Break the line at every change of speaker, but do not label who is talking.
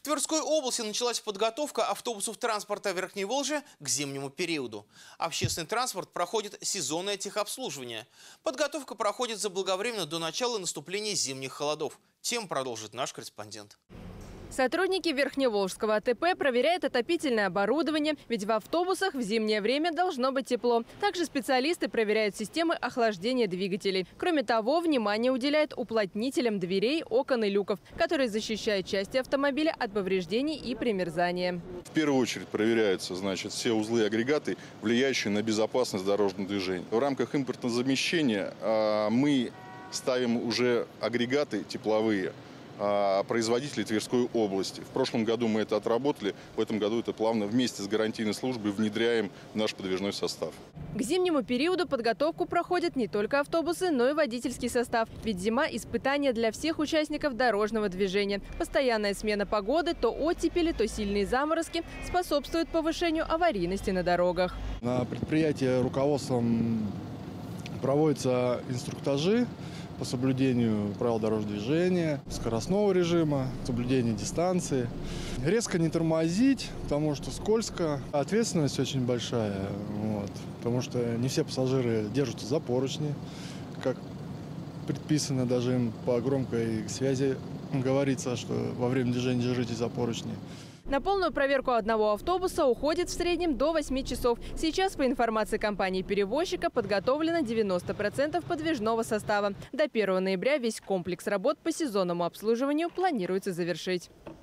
В Тверской области началась подготовка автобусов транспорта Верхней Волжья к зимнему периоду. Общественный транспорт проходит сезонное техобслуживание. Подготовка проходит заблаговременно до начала наступления зимних холодов. Тему продолжит наш корреспондент.
Сотрудники Верхневолжского АТП проверяют отопительное оборудование, ведь в автобусах в зимнее время должно быть тепло. Также специалисты проверяют системы охлаждения двигателей. Кроме того, внимание уделяют уплотнителям дверей, окон и люков, которые защищают части автомобиля от повреждений и примерзания.
В первую очередь проверяются, все узлы и агрегаты, влияющие на безопасность дорожного движения. В рамках импортозамещения мы ставим уже агрегаты тепловые производителей Тверской области. В прошлом году мы это отработали, в этом году это плавно вместе с гарантийной службой внедряем в наш подвижной состав.
К зимнему периоду подготовку проходят не только автобусы, но и водительский состав. Ведь зима – испытание для всех участников дорожного движения. Постоянная смена погоды, то оттепели, то сильные заморозки способствуют повышению аварийности на дорогах.
На предприятии руководством проводятся инструктажи по соблюдению правил дорожного движения, скоростного режима, соблюдения дистанции. Резко не тормозить, потому что скользко. Ответственность очень большая, потому что не все пассажиры держатся за поручни, как предписано даже им по громкой связи говорится, что во время движения держитесь за поручни.
На полную проверку одного автобуса уходит в среднем до 8 часов. Сейчас, по информации компании-перевозчика, подготовлено 90% подвижного состава. До 1 ноября весь комплекс работ по сезонному обслуживанию планируется завершить.